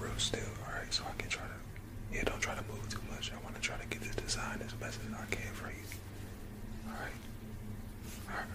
real still, alright? So I can try to, yeah, don't try to move too much. I want to try to get this design as best as I can for you. Alright? Alright.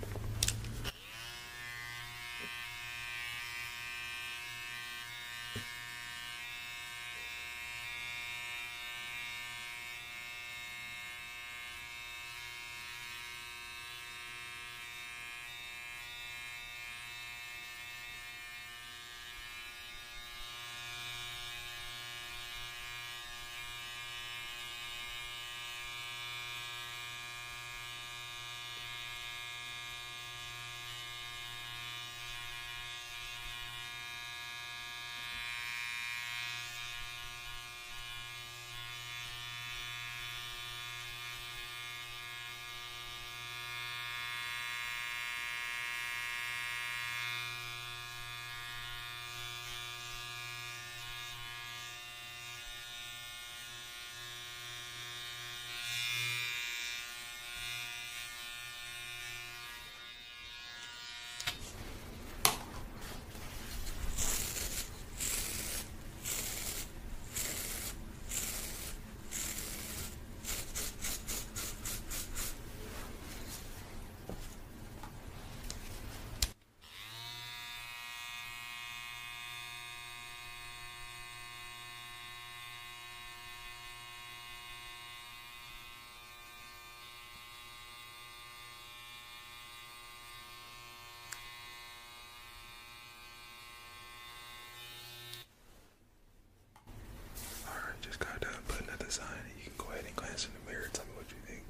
Just got done putting that design. You can go ahead and glance in the mirror. Tell me what you think.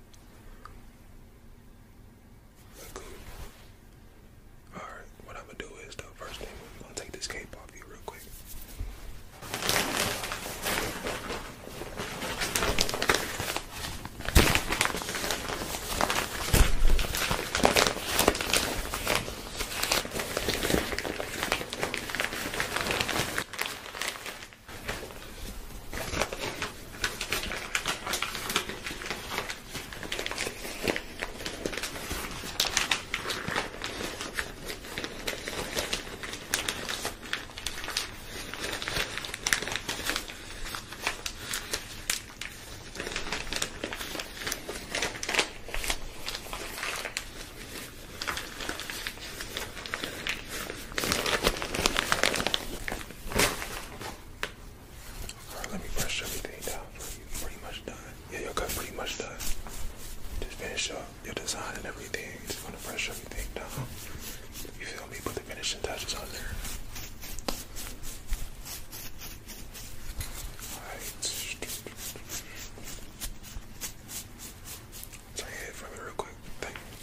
Look good. Alright, what I'm gonna do is the first thing we're gonna take this cape off you real quick. Let me brush everything down for you. Pretty much done. Yeah, your cut pretty much done. Just finish up your design and everything. Just gonna brush everything down. You feel me? Put the finishing touches on there. Alright. Turn your head from me real quick. Thank you.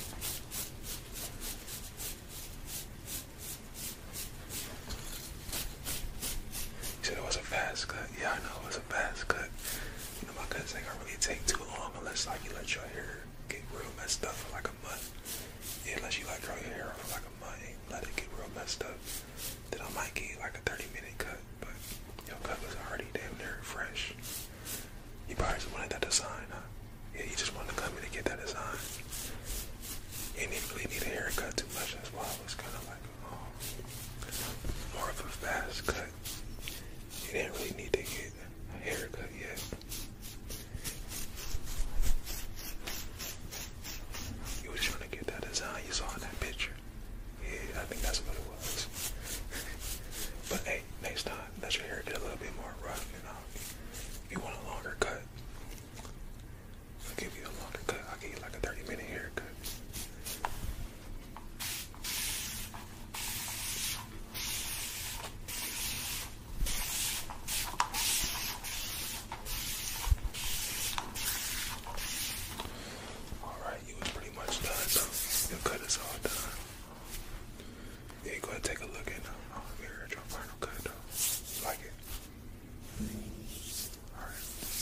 You said it was a fast cut. Yeah, I know it was a fast cut. You know, my cuts ain't gonna really take too long unless like you let your hair get real messed up for like a month. Yeah, unless you like grow your hair out for like a month and let it get real messed up. Then I might get like a 30-minute cut, but your cut was already damn near fresh. You probably just wanted that design, huh? Yeah, you just wanted to come in and get that design. You didn't really need a haircut too much, that's why it was kind of like more of a fast cut. You didn't really need to get a haircut yet. You were just trying to get that design you saw in that picture. Yeah, I think that's what it was. But hey, next time, let your hair get a little bit more rough, you know. If you want a longer cut, I'll give you a longer cut. I'll give you like a 30-minute haircut. Alright, you was pretty much done, so your cut is all done. Yeah, go ahead and take a look at the mirror at your final cut though. You like it? Alright.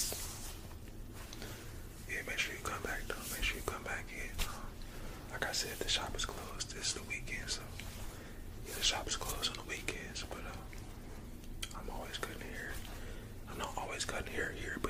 Yeah, make sure you come back though. Make sure you come back in. Like I said, the shop is closed. It's the weekend, so yeah, the shop is closed on the weekends, but I'm always cutting hair. I'm not always cutting hair here,